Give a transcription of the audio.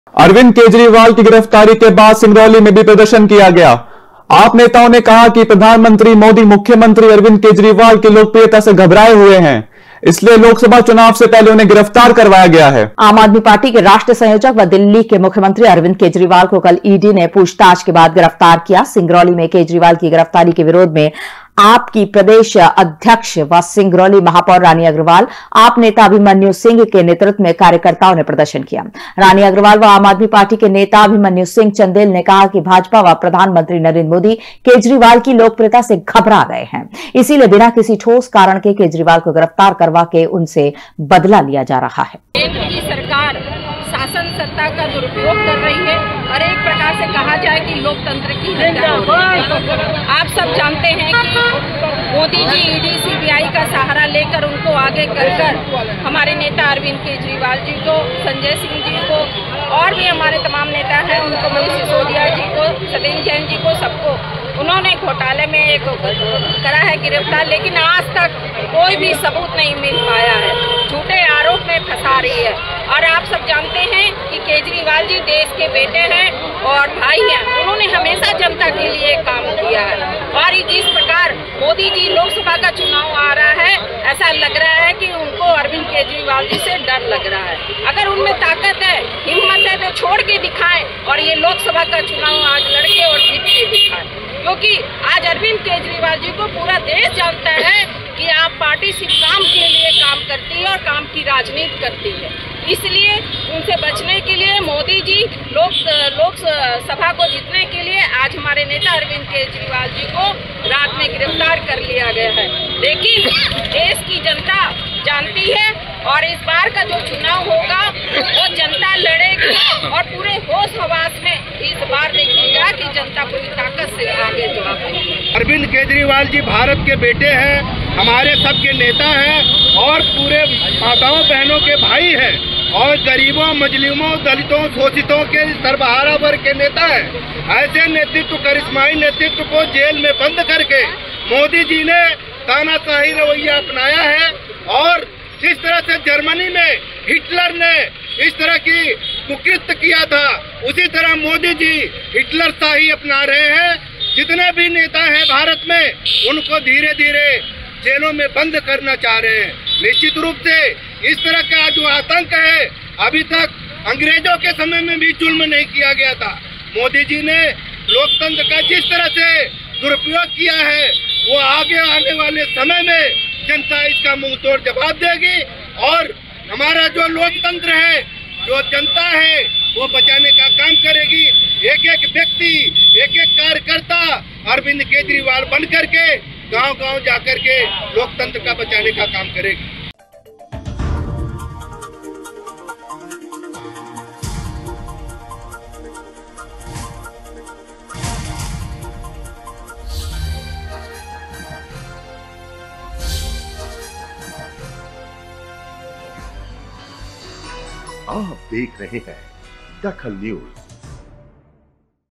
अरविंद केजरीवाल की गिरफ्तारी के बाद सिंगरौली में भी प्रदर्शन किया गया। आप नेताओं ने कहा कि प्रधानमंत्री मोदी मुख्यमंत्री अरविंद केजरीवाल की लोकप्रियता से घबराए हुए हैं, इसलिए लोकसभा चुनाव से पहले उन्हें गिरफ्तार करवाया गया है। आम आदमी पार्टी के राष्ट्रीय संयोजक व दिल्ली के मुख्यमंत्री अरविंद केजरीवाल को कल ईडी ने पूछताछ के बाद गिरफ्तार किया। सिंगरौली में केजरीवाल की गिरफ्तारी के विरोध में आप की प्रदेश अध्यक्ष व सिंगरौली महापौर रानी अग्रवाल, आप नेता अभिमन्यु सिंह के नेतृत्व में कार्यकर्ताओं ने प्रदर्शन किया। रानी अग्रवाल व आम आदमी पार्टी के नेता अभिमन्यु सिंह चंदेल ने कहा कि भाजपा व प्रधानमंत्री नरेंद्र मोदी केजरीवाल की लोकप्रियता से घबरा गए हैं, इसीलिए बिना किसी ठोस कारण के केजरीवाल को गिरफ्तार करवा के उनसे बदला लिया जा रहा है। केंद्र की सरकार शासन सत्ता का दुरुपयोग कर रही है और एक प्रकार से कहा जाए कि लोकतंत्र की हत्या हो रही है। आप सब जानते हैं कि मोदी जी ईडी सीबीआई का सहारा लेकर उनको आगे कर हमारे नेता अरविंद केजरीवाल जी को, संजय सिंह जी को और भी हमारे तमाम नेता हैं उनको, मनीष सिसोदिया जी को, सत्येंद्र जैन जी को, सबको उन्होंने घोटाले में एक करा है गिरफ्तार, लेकिन आज तक कोई भी सबूत नहीं मिल पाया है। झूठे आरोप में फंसा रही है। और आप सब जानते हैं कि केजरीवाल जी देश के बेटे हैं और भाई हैं। उन्होंने हमेशा जनता के लिए काम किया है और जिस प्रकार मोदी जी लोकसभा का चुनाव आ रहा है, ऐसा लग रहा है कि उनको अरविंद केजरीवाल जी से डर लग रहा है। अगर उनमें ताकत है, हिम्मत है तो छोड़ के दिखाएं और ये लोकसभा का चुनाव आज लड़के और जीत के दिखाएं, क्योंकि आज अरविंद केजरीवाल जी को पूरा देश जानता है कि आप पार्टी सिर्फ काम के लिए काम करती है और काम की राजनीति करती है। इसलिए उनसे बचने के लिए मोदी जी लोकसभा को जीतने के लिए आज हमारे नेता अरविंद केजरीवाल जी को रात में गिरफ्तार कर लिया गया है। लेकिन देश की जनता जानती है और इस बार का जो चुनाव होगा वो जनता लड़ेगी और पूरे होश हवास में इस बार देखिएगा कि जनता पूरी ताकत से आगे जवाब देगी। अरविंद केजरीवाल जी भारत के बेटे हैं, हमारे सबके नेता हैं और पूरे माताओं बहनों के भाई हैं और गरीबों, मजलूमों, दलितों, शोषितों के सर्वहारा वर्ग के नेता हैं। ऐसे नेतृत्व, करिश्माई नेतृत्व को जेल में बंद करके मोदी जी ने तानाशाही रवैया अपनाया है और जिस तरह से जर्मनी में हिटलर ने इस तरह की कुकृत्य किया था, उसी तरह मोदी जी हिटलर शाही अपना रहे हैं। जितने भी नेता हैं भारत में, उनको धीरे धीरे जेलों में बंद करना चाह रहे हैं। निश्चित रूप से इस तरह का जो आतंक है, अभी तक अंग्रेजों के समय में भी जुल्म नहीं किया गया था। मोदी जी ने लोकतंत्र का जिस तरह से दुरुपयोग किया है, वो आगे आने वाले समय में जनता इसका मुंह तोड़ जवाब देगी और हमारा जो लोकतंत्र है, जो जनता है, वो बचाने का काम करेगी। एक एक व्यक्ति, एक एक कार्यकर्ता अरविंद केजरीवाल बन करके गांव-गांव जाकर के लोकतंत्र का बचाने का काम करेगी। आप देख रहे हैं दखल न्यूज।